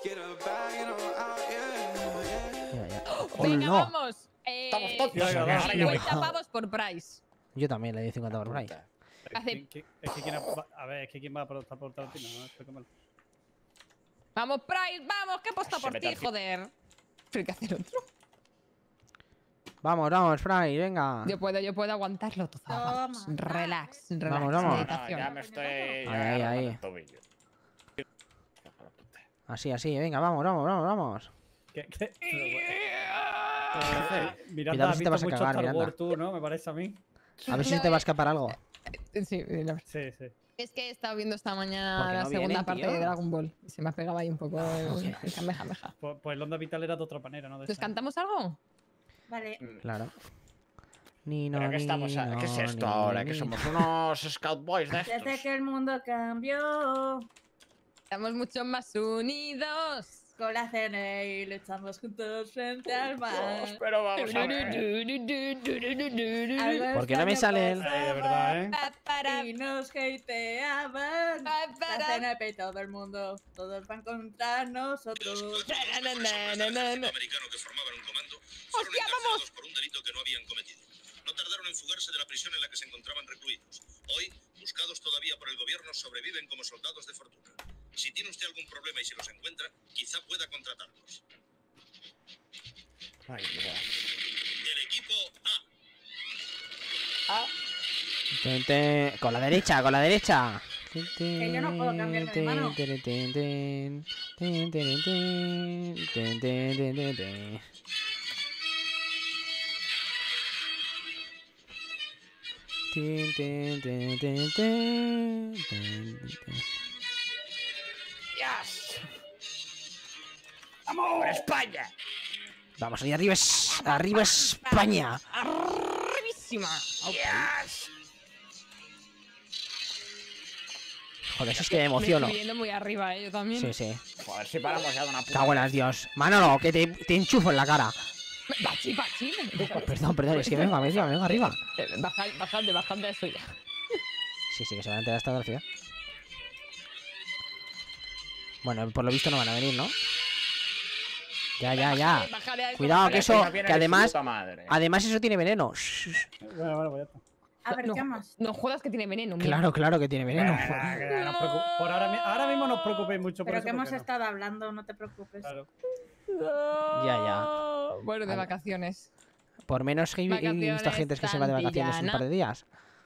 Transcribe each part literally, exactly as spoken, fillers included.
Ya, ya. Venga, no. vamos. Eh, Estamos tontos. cincuenta pavos por Price. Yo también le di cincuenta por ahí. Hace- Es que quién va- a ver, es que quién va a apostar por Tarantino, ¿no? Explícamelo. Vamos, Price, vamos, que aposta Se por mete ti, aquí. joder. Pero hay que hacer otro. Vamos, vamos, Fry, venga. Yo puedo, yo puedo aguantarlo todo. Vamos, Toma. relax, relax. Vamos, vamos. No, meditación. ya me estoy. Ahí, ya ahí, agarrando ahí. el tobillo. Así, así, venga, vamos, vamos, vamos, vamos. ¿Qué? qué? Pero, bueno. hace? Miranda, Cuidado has si te visto vas a mucho cagar, Star Miranda. Wars tú, ¿no? Me parece a mí. A ver si No, se te va a eh, escapar algo. Sí, no. Sí, sí. Es que he estado viendo esta mañana Porque la no segunda vienen, parte tío. de Dragon Ball. Y se me ha pegado ahí un poco el, el kamehameha. Pues, pues el onda vital era de otra manera, ¿no? De ¿Entonces esta. cantamos algo? Vale. Claro. Ni no, ¿Pero qué ni estamos a- no, ¿Qué es esto ni, ahora? ni, ¿Que ni. somos unos Scout Boys de Desde estos? que el mundo cambió, Estamos mucho más unidos. con la C N I luchamos juntos frente al mal. Pero vamos a ver. Algo ¿Por qué no me extraño salen? Ay, de verdad, ¿eh? Pa, para, Y nos hateaban. pa, La para. C N P y todo el mundo. Todos van contra nosotros. Na, na, na, na, na, na. americano que formaban un comando fueron ¡Hostia, encarcelados por un delito que no habían cometido. No tardaron en fugarse de la prisión en la que se encontraban recluidos. Hoy, buscados todavía por el gobierno, sobreviven como soldados de fortuna. Si tiene usted algún problema y se los encuentra, quizá pueda contratarlos. Ay, Dios. El equipo A. Ah, Ten, ten. Con la derecha, con la derecha. Que yo no puedo cambiar de mano. Ten, ten, ten, ten, ten, ten, ten, ten, ten, ten, ten. Ten, ten, ten, ten, ten, ten, ten. yes. ¡Vamos! ¡España! Vamos, ahí arriba, es- arriba España. Arribísima. Yes. Joder, si es que me Me emociono. estoy viendo muy arriba, ¿eh? Yo también. Sí, sí. Joder, si paramos ya de una puta. Cago en las Dios. Manolo, que te, te enchufo en la cara. Bachi, bachi. Perdón, perdón, es que venga, venga, venga arriba. Eh, Bajad, bajad, bajad de eso ya. Sí, sí, que se van a enterar esta velocidad. Bueno, por lo visto no van a venir, ¿no? Ya, ya, ya. Bájale a eso, Cuidado, bájale que a eso, Venga, viene que de su además, puta madre. además eso tiene veneno. Shh. Bueno, bueno, pues ya está. A ver, no, ¿qué más? No jodas que tiene veneno. mira. Claro, claro que tiene veneno. Venga, que no os preocu- Por ahora, mi- ahora mismo no os preocupéis mucho por Pero eso, que hemos porque no. estado hablando, no te preocupes. Claro. Ya, ya. Bueno, de Vale. vacaciones. Por menos que he he visto Vacaciones gente que se va de vacaciones un Santillana. par de días.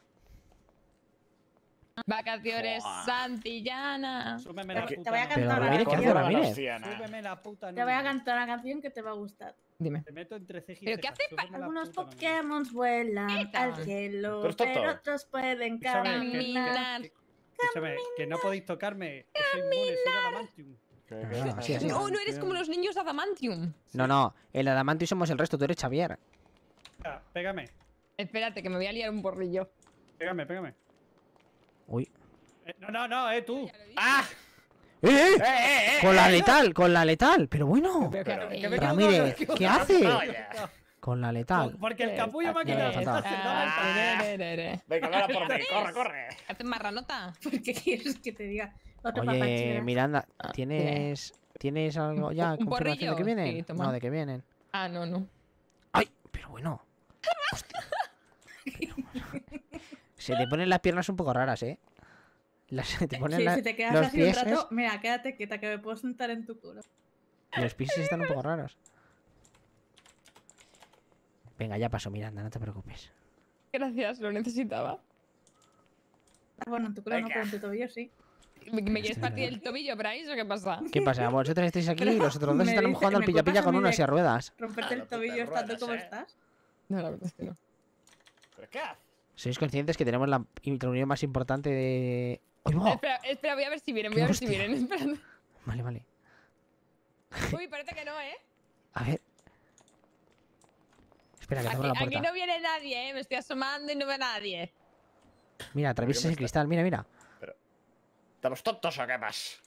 Vacaciones Buah. Santillana. Súbeme Te- la te puta voy a nube. Pero cantar Ramírez, una ¿qué hace canción. Ramírez? Súbeme la puta Te voy a nube. cantar una canción que te va a gustar. Dime. Te meto entre cejas y ¿Pero qué cejas. hace pa- Súbeme la Algunos puta nube. Pokémon vuelan Neta. al cielo, Pero es tonto. pero otros pueden Escúchame, que- caminar. Caminar. que- Escúchame, que no podéis tocarme. Que soy inmune, soy adamantium. Ah, así, así. No, no eres como los niños de Adamantium. No, no, el Adamantium somos el resto, tú eres Xavier. Venga, Pégame, Espérate, que me voy a liar un borrillo. pégame, pégame. Uy. Eh, no, no, no, eh, tú. ¡Ah! ¡Eh, eh! ¡Eh, eh, eh! Con la letal, con la letal. Pero bueno. Pero Pero- que- que me- Ramírez, ¿qué hace? Vaya. Con la letal. Porque el capullo me ha quitado. Ya, ya, Ah, re, re, re. Venga, ven a por mí, corre, corre. ¿Haces marranota? ¿Por qué quieres que te diga otro Oye, papachera? Miranda, Ah, ¿tienes, ¿tienes algo ya? ¿Un ¿Confirmación de que porrillo? vienen? Sí, toma. No, de que vienen. Ah, no, no. ¡Ay! Pero bueno. Hostia. Pero bueno. Se te ponen las piernas un poco raras, ¿eh? Las, se te ponen Sí, la- si te quedas los así un pies. rato, mira, quédate quieta que me puedo sentar en tu culo. Los pies están un poco raros. Venga, ya pasó, Miranda, no te preocupes. Gracias, lo necesitaba. Ah, bueno, en tu culo no, Venga. pero en tu tobillo sí. ¿Me, me quieres partir el tobillo, Bryce, o qué pasa? ¿Qué pasa? Vosotros estáis aquí y Pero los otros dos me están dice- jugando al me pilla culpas pilla a con mí una de- silla de ruedas. Romperte Ah, el no, tobillo putas estando ruedas, como eh. estás. No, la verdad es que no. ¿Pero qué haces? ¿Sois conscientes que tenemos la reunión más importante de... ¡Ay, va! Espera, espera, voy a ver si vienen, voy a ver si Hostia. vienen. Espera. Vale, vale. Uy, parece que no, ¿eh? A ver. Espera, que Aquí, abro la aquí puerta. no viene nadie, ¿eh? Me estoy asomando y no veo a nadie. Mira, atraviesa ese cristal, mira, mira. ¿Estamos tontos o qué más?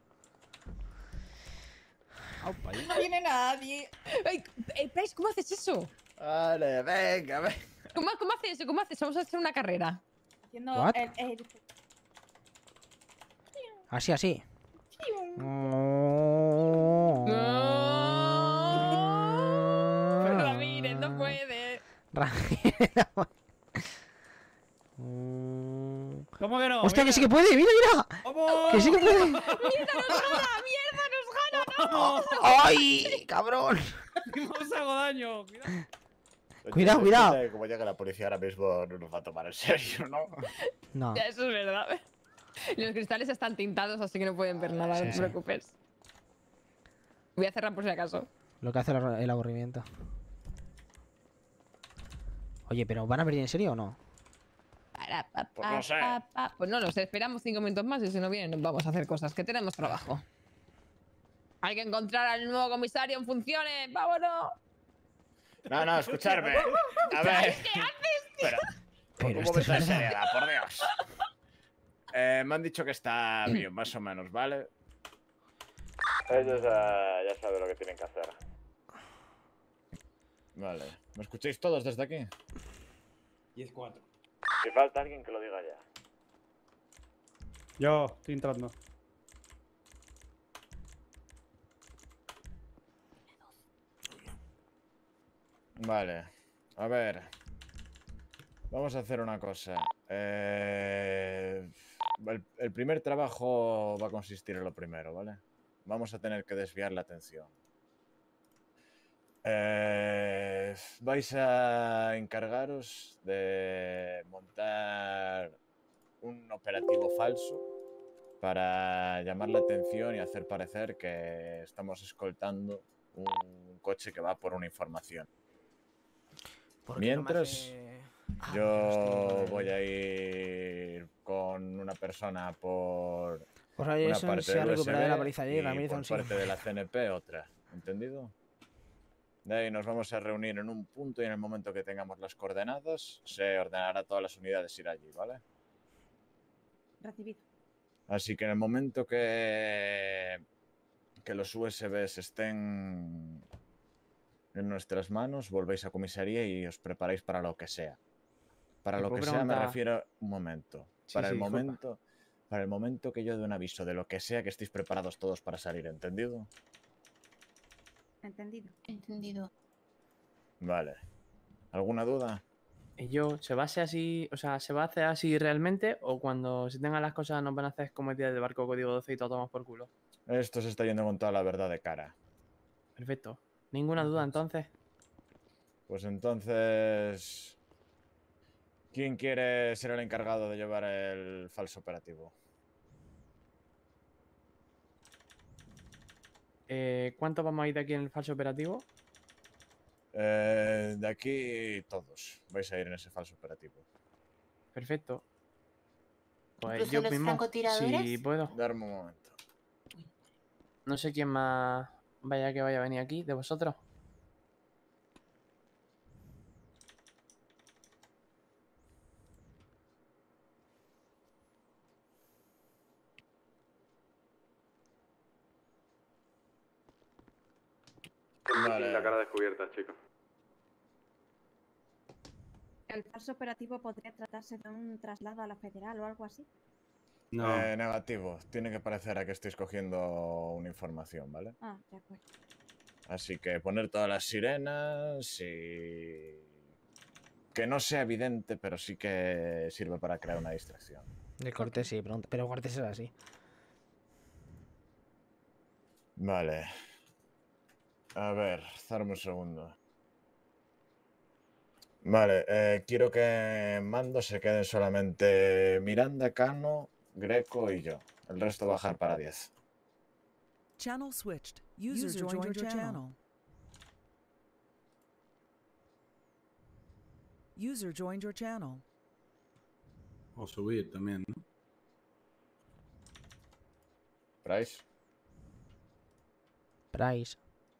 No viene nadie. Ay, eh, Bryce, ¿cómo haces eso? Vale, venga, venga. ¿Cómo, ¿Cómo haces eso? ¿Cómo haces? Vamos a hacer una carrera. Haciendo What? el, el- Así, así. Oh, perra. Mm. ¿Cómo que no? ¡Hostia, que Mira. sí que puede! ¡Mira, mira! ¡Vamos! ¡Que sí que puede! ¡Mierda, nos gana! ¡Mierda, nos gana! ¡Vamos! ¡Ay, cabrón! ¡No os hago daño! Cuidado. Cuidado, Oye, cuidado. este, Como llega la policía ahora mismo, no nos va a tomar en serio, ¿no? No. Ya, eso es verdad. Los cristales están tintados, así que no pueden ver nada, Sí, no te sí. preocupes. Voy a cerrar por si acaso. Lo que hace el abur- el aburrimiento. Oye, pero ¿van a venir en serio o no? Para, pa, Pues pa, no sé. pa, pa. Pues no lo sé, esperamos cinco minutos más y si no vienen nos vamos a hacer cosas, que tenemos trabajo. Hay que encontrar al nuevo comisario en funciones, ¡vámonos! No, no, escucharme. A ver. ¿Qué haces? Pero, Pero ¿cómo esto me es traes verdad. seriedad, por Dios? Eh, me han dicho que está bien, más o menos, ¿vale? Ellos ya, ya saben lo que tienen que hacer. Vale. ¿Me escucháis todos desde aquí? diez cuatro. Si falta alguien que lo diga ya. Yo, estoy entrando. Vale. A ver. Vamos a hacer una cosa. Eh, el, el primer trabajo va a consistir en lo primero, ¿vale? Vamos a tener que desviar la atención. Eh, vais a encargaros de montar un operativo falso para llamar la atención y hacer parecer que estamos escoltando un coche que va por una información. ¿Por qué no me Mientras, hace- Ah, Yo porque no estoy- voy a ir con una persona por Por una eso parte se ha del recuperado de la U S B paliza y allí, Ramírez por aún sí. parte de la C N P otra. ¿Entendido? De ahí nos vamos a reunir en un punto y en el momento que tengamos las coordenadas se ordenará a todas las unidades ir allí, ¿vale? Recibido. Así que en el momento que, que los U S Bs estén en nuestras manos, volvéis a comisaría y os preparáis para lo que sea. Para ¿Te lo puedo que sea me preguntar? refiero un momento. Sí, Para sí, el disculpa. momento, para el momento que yo dé un aviso de lo que sea, que estéis preparados todos para salir, ¿entendido? Entendido. Entendido. Vale. ¿Alguna duda? ¿Y yo, se va a hacer así, o sea, se va a hacer así realmente o cuando se tengan las cosas nos van a hacer como el día del barco código doce y todo tomamos por culo? Esto se está yendo con toda la verdad de cara. Perfecto. ¿Ninguna duda entonces? Pues entonces... ¿Quién quiere ser el encargado de llevar el falso operativo? Eh, ¿Cuántos vamos a ir de aquí en el falso operativo? Eh, de aquí todos vais a ir en ese falso operativo. Perfecto. Pues ¿Incluso yo los mismo, francotiradores? si puedo. Darme un momento. No sé quién más vaya que vaya a venir aquí, de vosotros. Vale. La cara descubierta, chicos. ¿El falso operativo podría tratarse de un traslado a la federal o algo así? No. Eh, negativo. Tiene que parecer a que estáis cogiendo una información, ¿vale? Ah, de acuerdo. Así que poner todas las sirenas y... Que no sea evidente, pero sí que sirve para crear una distracción. De Cortés sí, pregunta- pero Cortés era así. Vale. A ver, darme un segundo. Vale, eh, quiero que en mando se queden solamente Miranda, Cano, Greco y yo. El resto bajar para diez. Channel switched. User, joined, your channel. User joined your channel. O subir también, ¿no? ¿Price? Price.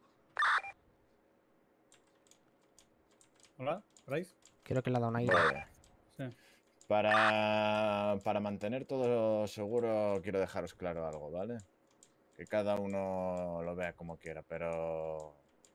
Hola, Bryce. Creo que le ha dado una ida. Vale. Sí. Para, para mantener todo seguro, quiero dejaros claro algo, ¿vale? Que cada uno lo vea como quiera, pero...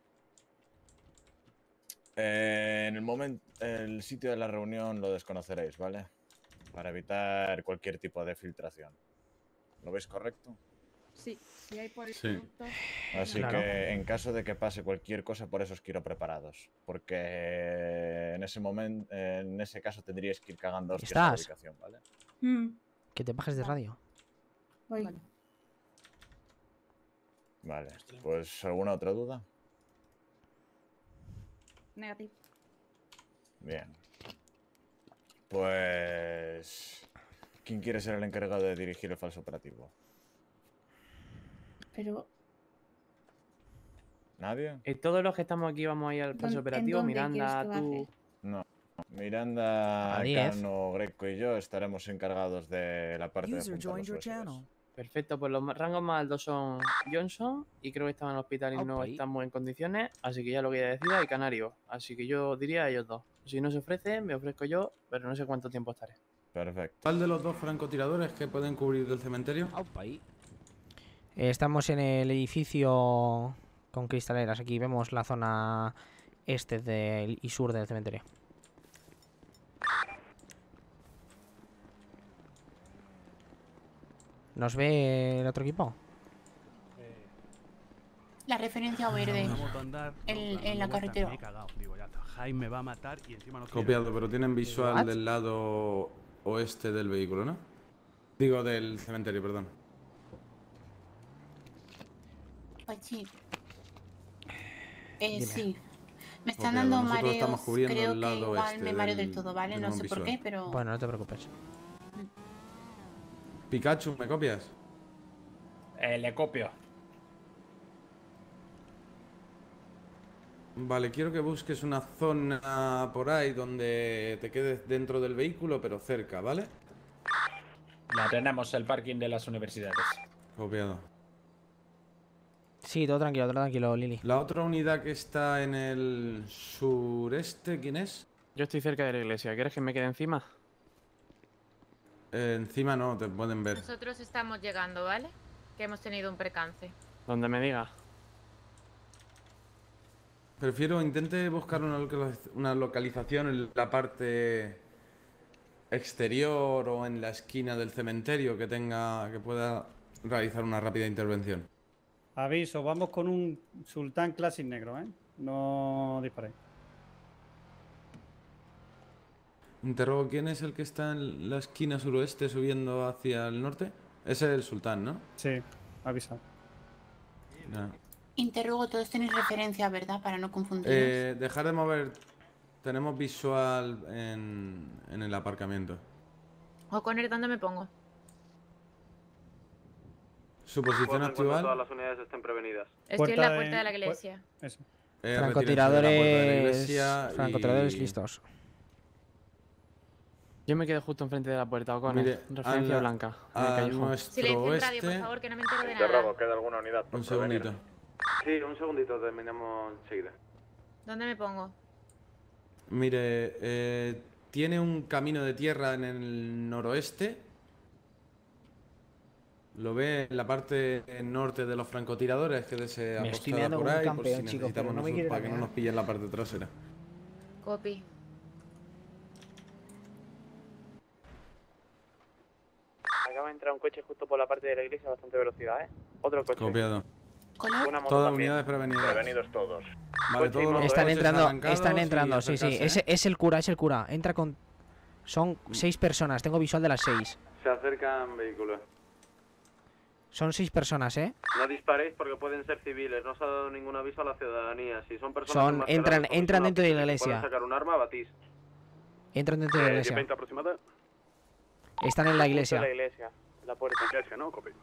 Eh, en el momento, el sitio de la reunión lo desconoceréis, ¿vale? Para evitar cualquier tipo de filtración. ¿Lo veis correcto? Sí, si hay por Sí. minutos. Así Claro. que en caso de que pase cualquier cosa, por eso os quiero preparados. Porque en ese momento, en ese caso tendríais que ir cagando hostias a la ¿Estás? ubicación, ¿vale? Mm, Que te bajes de Vale. radio. voy. Vale. Vale. Pues ¿alguna otra duda? Negativo. Bien. Pues ¿quién quiere ser el encargado de dirigir el falso operativo? Pero, ¿Nadie? Y todos los que estamos aquí vamos a ir al falso ¿en operativo. dónde quieres Miranda, que tú. baje? No. Miranda, A diez. Cano, Greco y yo estaremos encargados de la parte de User apuntar joined los your U S Bs. channel. Perfecto, pues los ma- rangos más altos son Johnson y creo que estaba en el hospital y no Opa. estamos en condiciones, así que ya lo que ella decida y Canario. Así que yo diría a ellos dos. Si no se ofrece, me ofrezco yo, pero no sé cuánto tiempo estaré. Perfecto. ¿Cuál de los dos francotiradores que pueden cubrir del cementerio? Aupa, ahí. Eh, Estamos en el edificio con cristaleras. Aquí vemos la zona este del, y sur del cementerio. ¿Nos ve el otro equipo? La referencia verde. Vamos a andar, En- no, en dando la vueltas, carretera. me he cagado. Digo, ya está, Jaime va a matar y encima no quiere. Copiado, pero tienen visual ¿What? del lado oeste del vehículo, ¿no? Digo, del cementerio, perdón. Pues sí. Eh, Dime. sí. Me están Copiado, dando nosotros mareos. estamos cubriendo Creo el lado que igual este me mareo del- del todo, ¿vale? del No sé por visual. qué, pero... Bueno, no te preocupes. Pikachu, ¿me copias? Eh, le copio. Vale, quiero que busques una zona por ahí donde te quedes dentro del vehículo, pero cerca, ¿vale? Ya tenemos el parking de las universidades. Copiado. Sí, todo tranquilo, todo tranquilo, Lili. La otra unidad que está en el sureste, ¿quién es? Yo estoy cerca de la iglesia, ¿quieres que me quede encima? Eh, encima no, te pueden ver. Nosotros estamos llegando, ¿vale? Que hemos tenido un percance. Donde me diga. Prefiero, intente buscar una, localiz- una localización en la parte exterior o en la esquina del cementerio que tenga, que pueda realizar una rápida intervención. Aviso, vamos con un Sultán Classic negro, ¿eh? No disparéis. Interrogo, ¿quién es el que está en la esquina suroeste subiendo hacia el norte? Ese es el Sultán, ¿no? Sí, avisa. Ya. Interrogo, todos tenéis referencia, ¿verdad? Para no confundiros. Eh, dejar de mover. Tenemos visual en, en el aparcamiento. O'Connor, ¿dónde me pongo? Su posición actual. Todas las unidades estén prevenidas. Estoy en la Puerta puerta de- de la pu- iglesia. Eso. Eh, Francotiradores. retírense de la puerta de la iglesia y- Francotiradores listos. Yo me quedo justo enfrente de la puerta, O'Connor. Mire, Referencia a la- blanca. en el a callejón. nuestro Silencio en radio, por oeste. favor, que no me entero de Interrogo, nada. ¿queda alguna unidad? por Un prevenir? segundito. Sí, un segundito, terminamos enseguida. ¿Dónde me pongo? Mire, eh, tiene un camino de tierra en el noroeste. Lo ve en la parte norte de los francotiradores, que se Me estoy apostada mirando por como un ahí, por campeón, si chico, pero necesitamos no me nosotros quiere para que no lamear. nos pillen la parte trasera. Copy. Acaba de entrar un coche justo por la parte de la iglesia a bastante velocidad, ¿eh? Otro coche. Copiado. ¿Color? Una moto Todas también. unidades prevenidas. Prevenidos todos. Vale, todos los Están coches entrando, arrancados están y entrando, sí, sí. acercarse, Ese ¿eh? es el cura, es el cura. Entra con. Son seis personas, tengo visual de las seis. Se acercan vehículos. Son seis personas, ¿eh? No disparéis porque pueden ser civiles. No se ha dado ningún aviso a la ciudadanía. Si son personas Son- enmascaradas entran- con entran visual dentro de la y iglesia. pueden sacar un arma, batís. Entran dentro de la Eh, iglesia. veinte aproximada. Están en la Justo iglesia. en la iglesia, en la puerta. Iglesia, ¿no? Copy.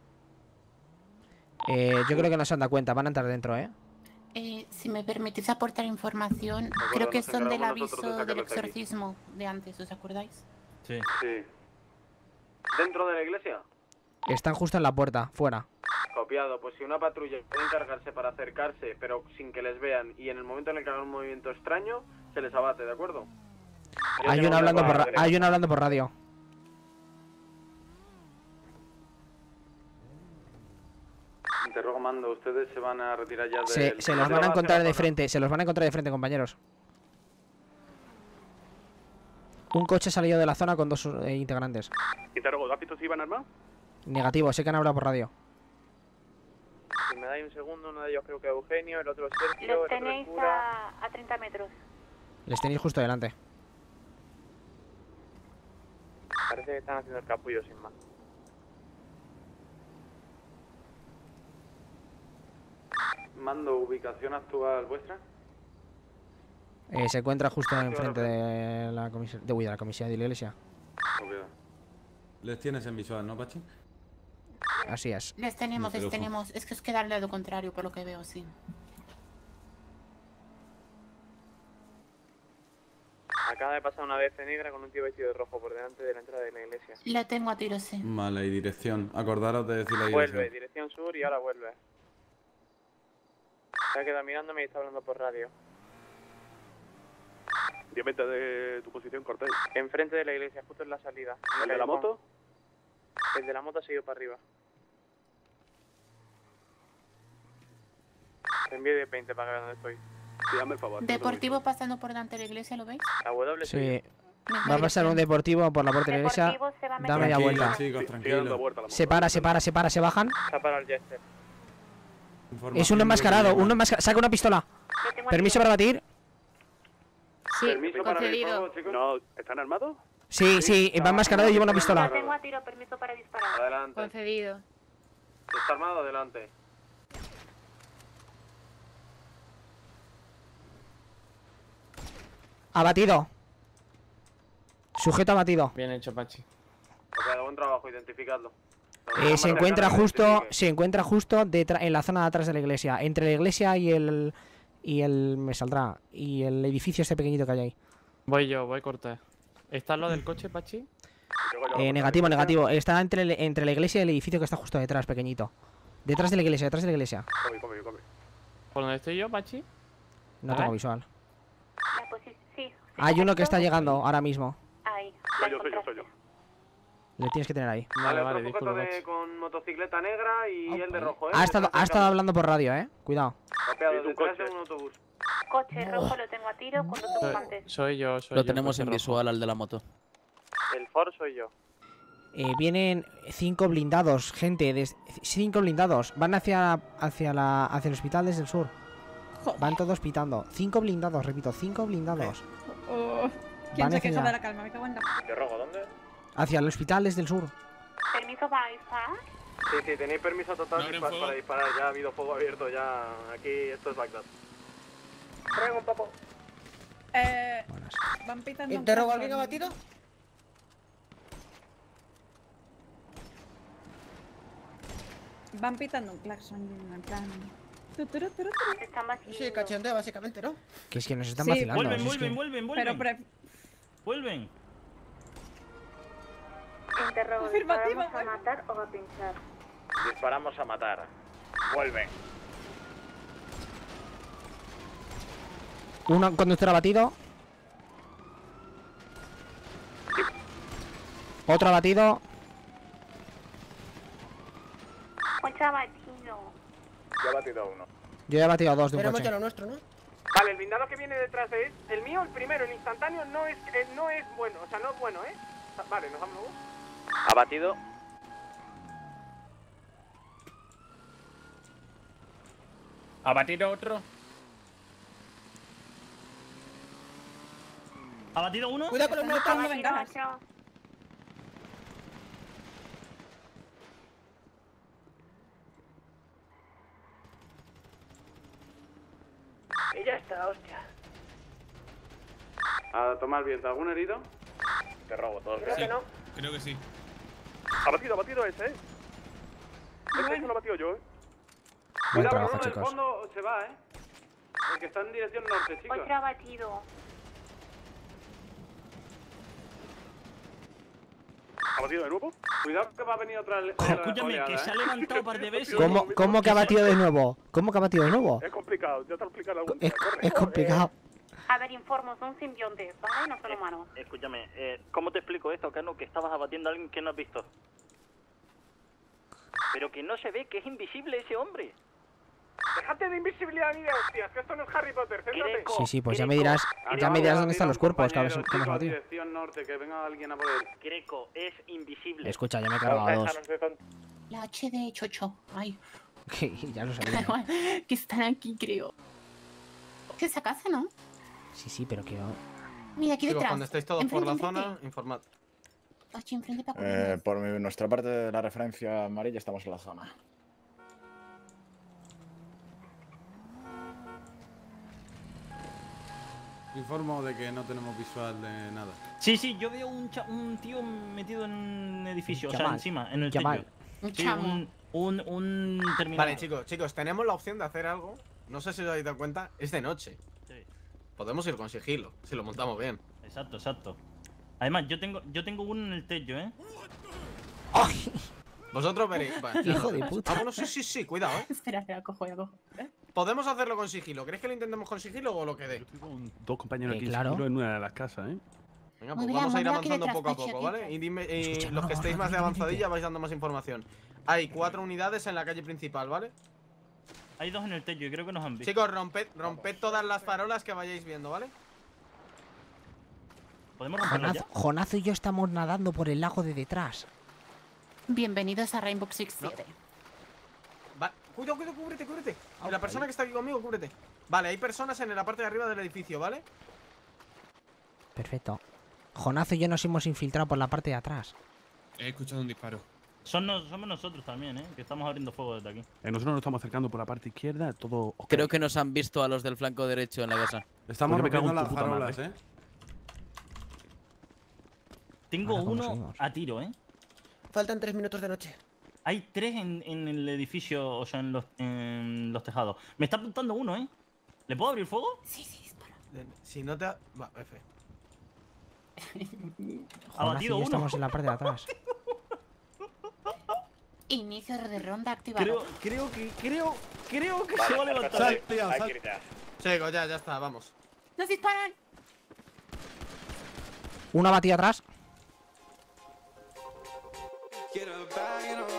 Eh, yo creo que no se han dado cuenta, van a entrar dentro, ¿eh? Eh, si me permitís aportar información, acuerdo, creo que nos son del encargamos nosotros de aviso del sacarlos de aquí. exorcismo de antes, ¿os acordáis? Sí. Sí. ¿Dentro de la iglesia? Están justo en la puerta, fuera. Copiado. Pues si una patrulla puede encargarse para acercarse, pero sin que les vean, y en el momento en el que hagan un movimiento extraño, se les abate, ¿de acuerdo? Hay uno hablando por, ra- hay uno hablando por radio. Interrogo mando, ustedes se van a retirar ya Se, del... se los van a encontrar de frente, se los van a encontrar de frente, compañeros. Un coche ha salido de la zona con dos eh, integrantes. Interrogo, ¿has visto si iban armados? Negativo, sé que han hablado por radio. Si me dais un segundo, uno de ellos creo que es Eugenio, el otro es Sergio, Los el otro es tenéis Cura. a, a treinta metros. Les tenéis justo delante. Parece que están haciendo el capullo sin más. Mando, ubicación actual vuestra. Eh, se encuentra justo enfrente de la comisión de, uy, de la comisión de la iglesia. Les tienes en visual, ¿no, Pachi? Así es. Les tenemos, No te les lo tenemos. Es que os queda al lado contrario, por lo que veo, sí. Acaba de pasar una B F negra con un tío vestido de rojo por delante de la entrada de la iglesia. La tengo a tiro, sí. Vale, y dirección. Acordaros de decir la Vuelve, dirección. dirección sur y ahora vuelve. Se ha quedado mirándome y está hablando por radio. Diamante de tu posición, Cortés. Enfrente de la iglesia, justo en la salida. ¿El de la moto? El de la moto ha seguido para arriba. Te envío diez veinte para que vean dónde estoy. Sí, dame el favor. Deportivo pasando por delante de la iglesia, ¿lo veis? La W Sí. Va a pasar un deportivo por la puerta de la iglesia. Deportivo se va a meter. Da media Tranquilo, vuelta. chicos, Sí, tranquilo. dando vuelta la moto. Se para, se para, se para, se bajan. Se ha parado el Jester. Información Es un de enmascarado, que un enmascarado. Saca una pistola. Lo tengo a Permiso tiro. para batir. Sí, Permiso para abrir concedido. fuego, chicos. No, ¿están armados? Sí, sí, va enmascarado y lleva una Lo pistola. tengo a tiro, permiso para disparar. Adelante. Concedido. ¿Está armado? Adelante. Abatido. Sujeto abatido. Bien hecho, Pachi. Ok, buen trabajo, identificadlo. Eh, se encuentra justo, se encuentra justo detrás, en la zona de atrás de la iglesia, entre la iglesia y el y el me saldrá y el edificio este pequeñito que hay ahí. Voy yo, voy Cortés. ¿Está lo del coche, Pachi? Eh, negativo, negativo. Está entre el- entre la iglesia y el edificio que está justo detrás, pequeñito. Detrás de la iglesia, detrás de la iglesia. Come, come, come. ¿Por dónde estoy yo, Pachi? No A tengo ver. visual. La posi- sí. Hay uno que está llegando ahora mismo. Ahí. Soy yo, soy yo, soy yo. Le tienes que tener ahí. Vale, Vale, vale, otro disculpa, sujeto de, Pachi. con motocicleta negra y el de rojo, ¿eh? Ha estado, Está ha estado cerca. hablando por radio, eh. Cuidado. Copiado, Es un detrás coche. de un autobús. Coche rojo lo tengo a tiro con dos Soy, ocupantes. soy yo, soy Lo yo. tenemos coche en rojo. visual al de la moto. El Ford soy yo. Eh, vienen cinco blindados, gente. des- cinco blindados. Van hacia hacia la hacia el hospital desde el sur. Van todos pitando. Cinco blindados, repito, cinco blindados. Oh, Van ¿Quién se hacia queja allá. de la calma? Me cago en la... ¿Te robo? ¿Dónde? Hacia el hospital desde el sur. Permiso para disparar. Sí, sí, tenéis permiso total dispa- para disparar. Ya ha habido fuego abierto, ya. Aquí esto es Bagdad. Traigo un poco. Eh, van pitando... un ¿Interrogo a caso, alguien ¿no? abatido? Van pitando un claxon, en plan... tu, turu, turu, turu. Están Sí, cachondeo básicamente, ¿no? Que es que nos están Sí, vacilando. Vuelven, si es que- vuelven, vuelven, vuelven. Pero pre... Vuelven. Interrogo. Afirmativo, ¿Vamos a matar o a pinchar? Disparamos a matar. Vuelven. Un conductor abatido. Otro abatido. Coche abatido. Ya ha batido a uno. Yo he abatido a dos de un Tenemos coche. ya lo nuestro, ¿no? Vale, el blindado que viene detrás es el mío, el primero, el instantáneo, no es, eh, no es bueno. O sea, no es bueno, ¿eh? Vale, nos vamos. Abatido. ¿Abatido otro? ¿Ha batido uno? Cuidado con los Están buscando motores. bengalas. Y ya está, hostia. A tomar viento. ¿Algún herido? Te robo todos. Creo que no. Creo que sí. Abatido, abatido ese, ¿eh? Ese lo he batido yo, ¿eh? Buen Cuidado, trabajo, uno del chicos. fondo se va, ¿eh? El que está en dirección norte, chicos. Otro abatido. ¿Abatido de nuevo? Cuidado que va a venir otra le- Escúchame, oleada, que ¿eh? se ha levantado un par de veces. ¿Cómo, ¿Cómo que ha batido de nuevo? ¿Cómo que ha batido de nuevo? Es complicado, ya te lo explicaré algún Es, día. Corre. es complicado. A ver, informo, son simbiontes, ¿vale? No son humanos. Escúchame, eh, ¿cómo te explico esto, Cano? Que estabas abatiendo a alguien que no has visto. Pero que no se ve, que es invisible ese hombre. Déjate de invisibilidad ni de hostias, que esto no es Harry Potter, céntrate. Sí, sí, pues ya me dirás, ya me dirás dónde están los cuerpos que habéis- que hemos batido. Dirección norte, que venga alguien a por él. Greco es invisible. Escucha, ya me he cargado a dos. La H de Chocho. Ay. Ya lo Da sabía. igual, que están aquí, creo. Que esa casa, ¿no? Sí, sí, pero que... Mira, aquí Chicos, detrás. cuando estéis todos por Enfrente, la enfrente. zona, informad. Aquí enfrente para Eh, comer. por mi- nuestra parte de la referencia amarilla estamos en la zona. Informo de que no tenemos visual de nada. Sí, sí, yo veo un, cha- un tío metido en un edificio, o sea, Chaval. encima, en el Chaval. techo. Un Sí, chamo. un, un, un terminal. Vale, chicos, chicos, tenemos la opción de hacer algo. No sé si os habéis dado cuenta, es de noche. Sí. Podemos ir con sigilo, si lo montamos bien. Exacto, exacto. Además, yo tengo, yo tengo uno en el techo, ¿eh? Vosotros veréis. Vale, Hijo de puta. Ah, bueno, sí, sí, sí, cuidado, eh. Espera, espera, cojo, ya cojo. Podemos hacerlo con sigilo. ¿Crees que lo intentemos con sigilo o lo que dé? Dos compañeros Eh, aquí claro. seguro en una de las casas, ¿eh? Venga, Muy pues bien, vamos a ir muy bien, aquí avanzando detrás, poco a coche, poco, aquí ¿vale? Y dime, y Escucha, los no, que no, estéis más de rápidamente. avanzadilla vais dando más información. Hay cuatro unidades en la calle principal, ¿vale? Hay dos en el techo y creo que nos han visto. Chicos, romped, romped todas las farolas que vayáis viendo, ¿vale? ¿Podemos romperlo Jonazo, ya? Jonazo y yo estamos nadando por el lago de detrás. Bienvenidos a Rainbow Six siete. Va, cuidado, cuidado, cúbrete, cúbrete. La persona que está aquí conmigo, cúbrete. Vale, hay personas en la parte de arriba del edificio, ¿vale? Perfecto. Jonazo y yo nos hemos infiltrado por la parte de atrás. He escuchado un disparo. Son nos- somos nosotros también, ¿eh? Que estamos abriendo fuego desde aquí. Eh, nosotros nos estamos acercando por la parte izquierda, todo. ok. Creo que nos han visto a los del flanco derecho en la casa. Estamos Pues yo me cago rompiendo en las tu puta farolas, madre. ¿eh? Tengo Ahora, ¿cómo uno seguimos? a tiro, ¿eh? Faltan tres minutos de noche. Hay tres en, en el edificio, o sea, en los, en los tejados. Me está apuntando uno, ¿eh? ¿Le puedo abrir fuego? Sí, sí, dispara. Si no te... ha- Va, F. Ha Jonazo y batido yo uno. estamos en la parte de atrás. Inicio de ronda activado. Creo, creo que, creo, creo que Vale, se va a levantar. perfecto. Sal, tío, Hay sal. que gritar. Chicos, ya, ya está, vamos. ¡Nos disparan! Una batida atrás. Get a bag and a